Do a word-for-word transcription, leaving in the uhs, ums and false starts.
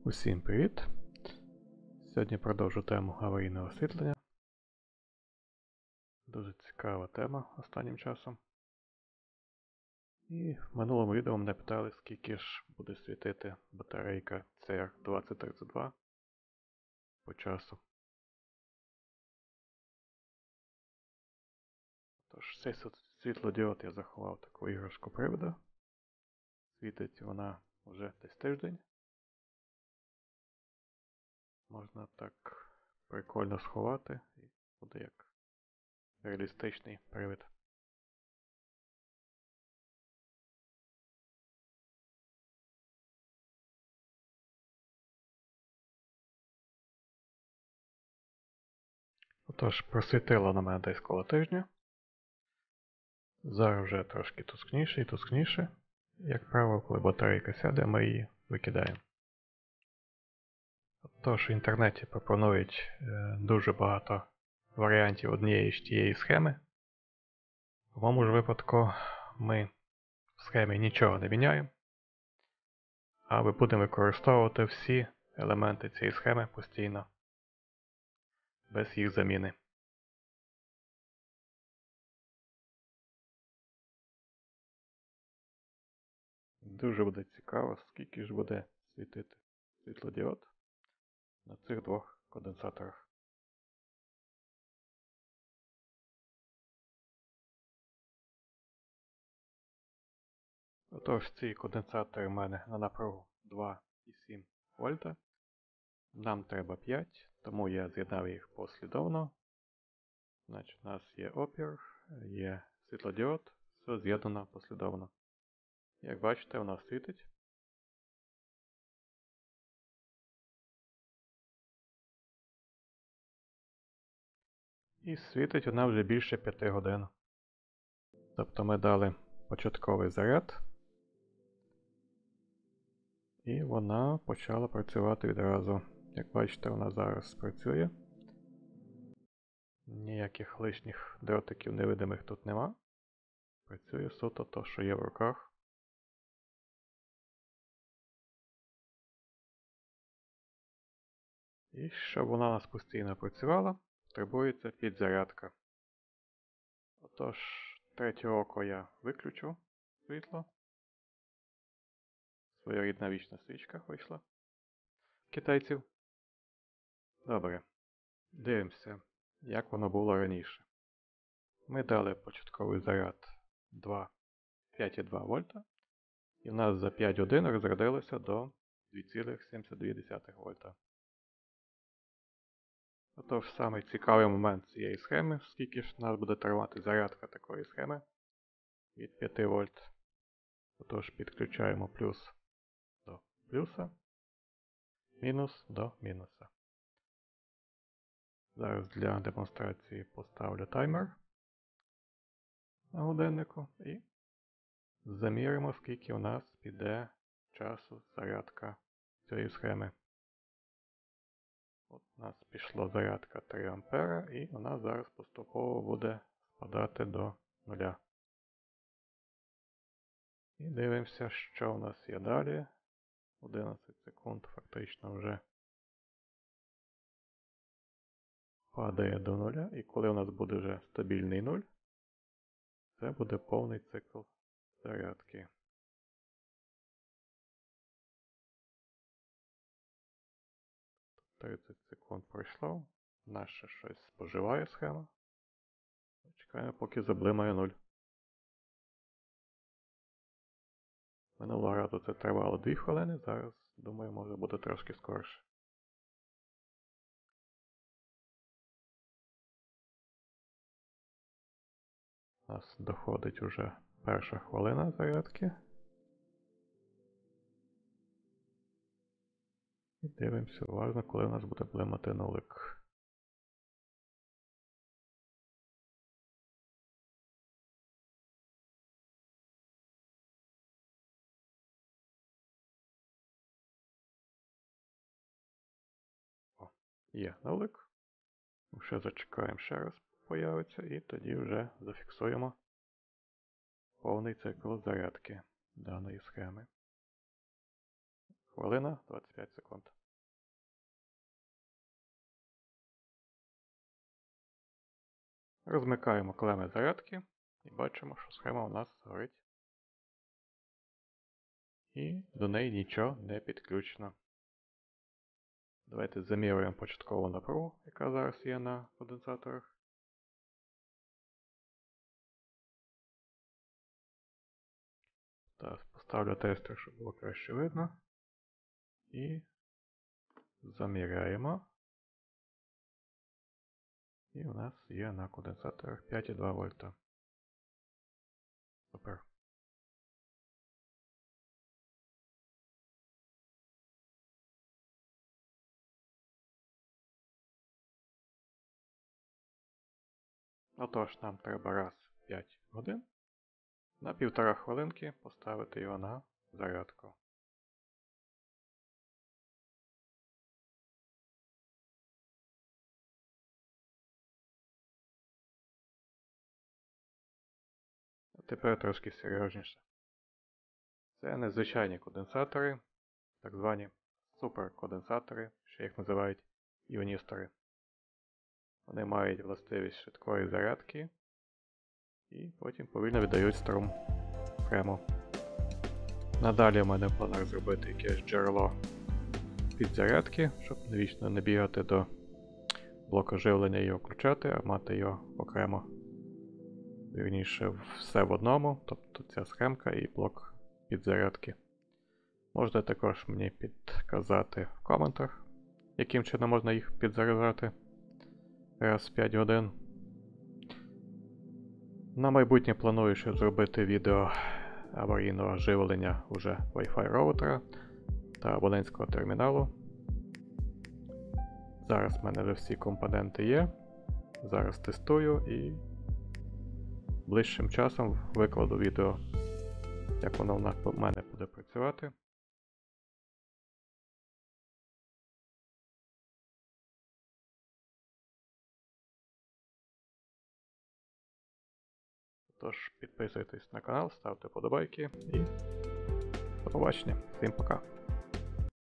Усім привіт! Сьогодні продовжу тему аварійного освітлення. Дуже цікава тема останнім часом. І в минулому відео мене питали, скільки ж буде світити батарейка сі ар двадцять тридцять два по часу. Тож, цей світлодіод я заховав таку іграшку привода. Світить вона вже десь тиждень. Можна так прикольно сховати і буде як реалістичний привид. Отож, просвітило на мене десь коло тижня. Зараз вже трошки тускніше і тускніше. Як правило, коли батарейка сяде, ми її викидаємо. Тож в інтернеті пропонують е, дуже багато варіантів однієї ж тієї схеми. В моєму ж випадку ми в схемі нічого не міняємо, а ми будемо використовувати всі елементи цієї схеми постійно, без їх заміни. Дуже буде цікаво, скільки ж буде світити світлодіод на цих двох конденсаторах. Отож, ці конденсатори в мене на напругу два і сім вольта. Нам треба п'ять, тому я з'єднав їх послідовно. Значить, у нас є опір, є світлодіод, все з'єднано послідовно. Як бачите, у нас світить. І світить вона вже більше п'яти годин. Тобто ми дали початковий заряд. І вона почала працювати відразу. Як бачите, вона зараз працює. Ніяких лишніх дротиків невидимих тут нема. Працює суто то, що є в руках. І щоб вона у нас постійно працювала, потребується підзарядка. Отож, третє око я виключу світло. Своєрідна вічна свічка вийшла. Китайців. Добре. Дивимося, як воно було раніше. Ми дали початковий заряд п'ять і два вольта. І в нас за п'ять годин розрядилося до два цілих сімдесят дві десятих вольта. Отож, самий цікавий момент цієї схеми, скільки ж у нас буде тривати зарядка такої схеми від п'яти вольт. Отож, підключаємо плюс до плюса, мінус до мінуса. Зараз для демонстрації поставлю таймер на годиннику і заміримо, скільки у нас піде часу зарядка цієї схеми. От у нас пішла зарядка три ампера і вона зараз поступово буде спадати до нуля. І дивимося, що у нас є далі. одинадцять секунд фактично вже падає до нуля. І коли у нас буде вже стабільний нуль, це буде повний цикл зарядки. тридцять секунд пройшло. Наша щось споживає схема. Чекаємо, поки заблимає нуль. Минулого разу це тривало дві хвилини, зараз, думаю, може буде трошки скорше. У нас доходить уже перша хвилина зарядки. І дивимося уважно, коли у нас буде блимати нулик. О, є нулик. Ще зачекаємо, ще раз появиться, і тоді вже зафіксуємо повний цикл зарядки даної схеми. хвилина двадцять п'ять секунд. Розмикаємо клеми зарядки і бачимо, що схема у нас горить. І до неї нічого не підключено. Давайте замірюємо початкову напругу, яка зараз є на конденсаторах. Так, поставлю тестер, щоб було краще видно. І заміряємо. І у нас є на конденсаторах п'ять і два вольта. Супер. Отож, нам треба раз в п'ять годин на півтора хвилинки поставити його на зарядку. А тепер трошки серйозніше. Це незвичайні конденсатори, так звані суперконденсатори, ще їх називають іоністори. Вони мають властивість швидкої зарядки і потім повільно віддають струм окремо. Надалі в мене в планах зробити якесь джерело підзарядки, щоб навічно не бігати до блоку живлення і його включати, а мати його окремо. Вірніше, все в одному, тобто ця схемка і блок підзарядки. Можете також мені підказати в коментах, яким чином можна їх підзаряджати раз в п'ять годин. На майбутнє планую ще зробити відео аварійного живлення уже Wi-Fi роутера та абонентського терміналу. Зараз в мене вже всі компоненти є. Зараз тестую і ближчим часом викладу відео, як воно в мене буде працювати. Тож підписуйтесь на канал, ставте вподобайки і до побачення. Всім пока!